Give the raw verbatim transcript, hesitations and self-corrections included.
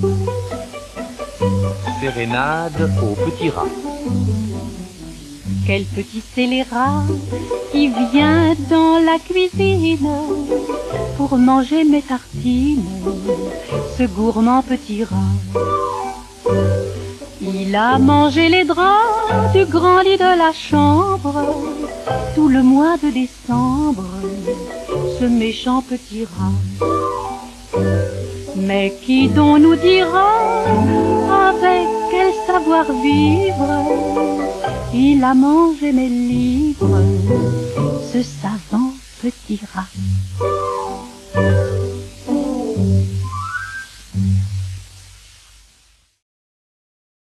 Sérénade au petit rat. Quel petit scélérat qui vient dans la cuisine pour manger mes tartines, ce gourmand petit rat. Il a mangé les draps du grand lit de la chambre tout le mois de décembre, ce méchant petit rat. Mais qui donc nous dira avec quel savoir-vivre il a mangé mes livres, ce savant petit rat.